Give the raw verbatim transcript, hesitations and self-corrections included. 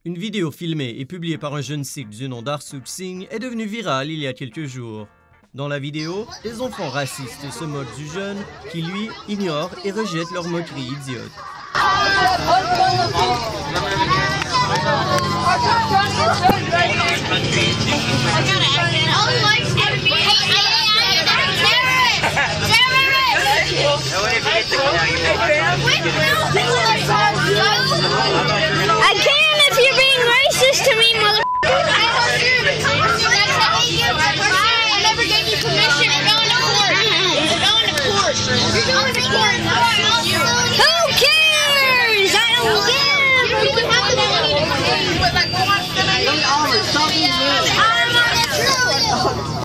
Une vidéo filmée et publiée par un jeune Sikh du nom d'Harsukh Singh est devenue virale il y a quelques jours. Dans la vidéo, des enfants racistes se moquent du jeune qui, lui, ignore et rejette leurs moqueries idiotes. Wait, no!